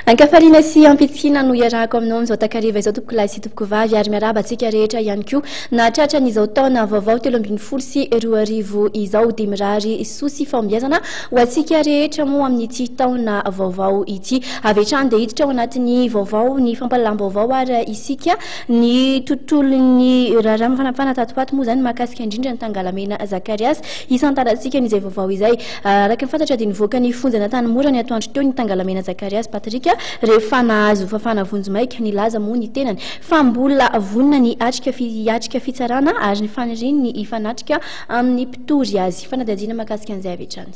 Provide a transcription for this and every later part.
Ankafaliana sy ampitsikina no iarahako aminao amin'izao takariva izao tompoko lahy sy tompoko vavy ary miarahaba antsika rehetra ihany koa nahatratra n'izao taona vaovao 2020 sy 2020 izao dia mirary soa sy fahombiazana ho antsika rehetra moa amin'ity taona vaovao ity. Avy hatrany dia hiditra ao anatin'ny vaovao ny fampalalam-baovao ary isika ny tontolon'ny raharaha mifanapana tatopato moa izany mahakasika indrindra ny Tangalamena Zakarias isantarantsika n'izay vaovao izay. Araka ny fantatra dia nivoaka ny fonjana Tanimora ny atoandro teo ny Tangalamena Zakarias Patrick rehefa nahazo fafana vonjomaika nilaza moa ny tenany fa mbola vonina ny atrika fitsarana ary ny faniriny ny ifanatrika amin'ny mpitory azy fanadadiana mahakasika an'izay avy hatrany.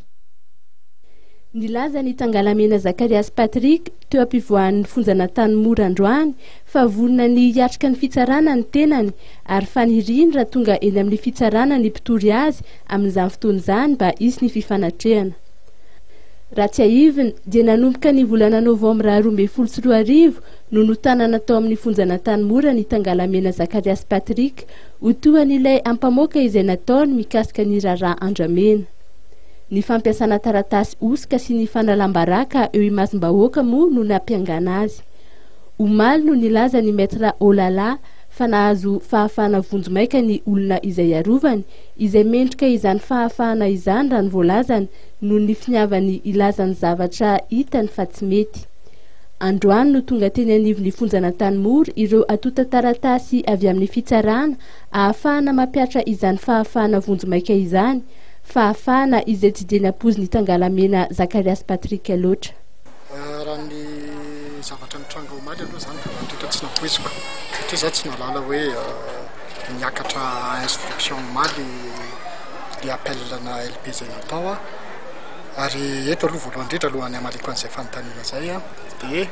Nilaza ny Tangalamena Zakarias Patrick teo ampivoan'ny fonjana Tanimora androany fa vonina ny atrika ny fitsarana ny tenany ary faniriny raha tonga eny amin'ny fitsarana ny mpitory azy amin'izany fotoana izany mba hisy ny fifanatrehana. Raha tsy aivina dia nanomboka ny volana novambra 2020 no notanana tao amin'ny fonjana Tanimora ny Tangalamena Zakarias Patrick ho toan'ilay ampamoaka izay nataony mikasika ny raharaha andramena. Ny fampiasana taratasy osika sy ny fanalam-baraka eo imasom-bahoaka moa no nampiangana azy. Omaly no nilaza ny maître Olala fa nahazo fahafahana vonjomaika ny olona izay arovany izay mendrika izany fahafahana izany raha ny voalazany no ny finiavany ilazany zavatra hitany fa tsy mety. Androany no tonga teny anivon'ny fonjana Tanimora ireo atota taratasy avy amin'ny fitsarana ahafahana mampiatra izany fahafahana vonjomaika izany, fahafahana izay tsy dia nampoiziny Tangalamena Zakarias Patrick loatra. Raha ny zavatra mitranga omaly aloha izany fa natota tsy nampoiziko satria izaho tsy nalala hoe miakatra instruction omaly le appelna LP izay natao ary eto aloha voalohany indrindra alohany hamaliko an'izay fanontaniana izay dia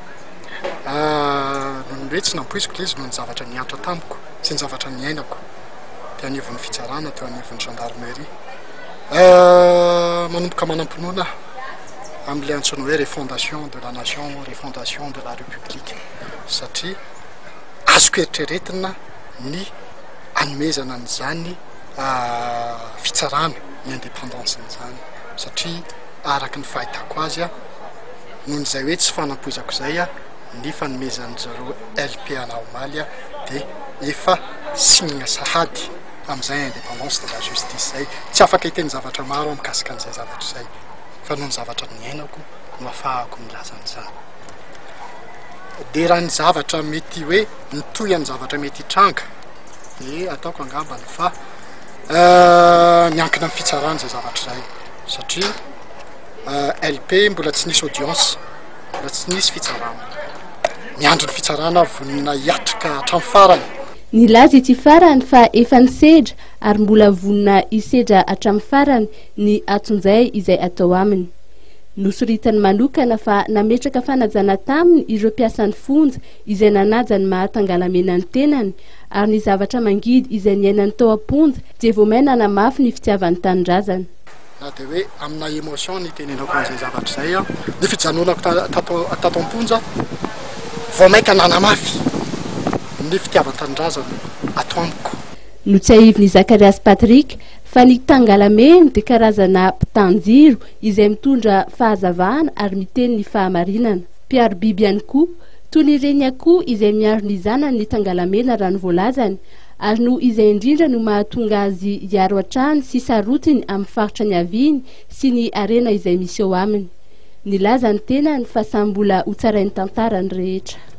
noho ny hoe tsy nampoiziko ilay izy noho ny zavatra niantra tamiko sy ny zavatra niainako teo anivon'ny fitsarana teo anivon'ny gendarmerie manomboka manam-pinoana amin'ilay antsoina hoe refondation de la nation, refondation de la république satria azoko eritreretina ny anomezana an'izany fitsarana ny indépendance n'izany satria araka ny fahitako azy noho n'izay hoe tsy fanampoizako izay ny fanomezan'zareo LP ana omaly dia efa signina sahady amin'izay indépendance de la justice zay tsy afaka hiteny zavatra maro mikasika an'izay zavatra izay fa noho ny zavatra niainako no ahafahako milaza an'izany. Dia raha ny zavatra mety hoe mitohy amin'ny zavatra mety hitranga dia ataoko angambany fa miankina amin'ny fitsarana izay zavatra izay satria LP mbola tsy nisy audience, mbola tsy nisy fitsarana, miandro ny fitsarana vonina hiatrika hatramin'ny farany. Nilaza ity farany fa efa nisedra ary mbola vonina hisedra hatramin'ny farany ny atonjay izay atao aminy. Nosoritany manokana fa nametraka fanajana taminy ireo mpiasan'ny fonja izay nanaja ny mahatangalamena ny tenany ary ny zavatra mangidy izay niainany tao am-ponja dia voamaina namafy ny fitiavan'ny tanindrazana. Na dia hoe amina émotion ny tenenako an'izay zavatra izay ny fijanonako tato am-ponja voamaika nanamafy ny fitiavan-tanindrazana ato amiko. No tsy aiviny Zakarias Patrick fa ny Tangalamena dia karazana mpitanjiro izay mitondra fahazavana ary miteny ny fahamarinana. Mpiaro biby ihany koa toy ny reny akoho izay miaro ny zanany ny Tangalamena raha ny voalazany ary no izay indrindra no mahatonga azy hiaro hatrany sy sarotiny amin'ny faritra ny aviny sy ny arena izay misy eo aminy. Nilaza ny tenany fa samy mbola ho tsarain'ny tantarany rehetra.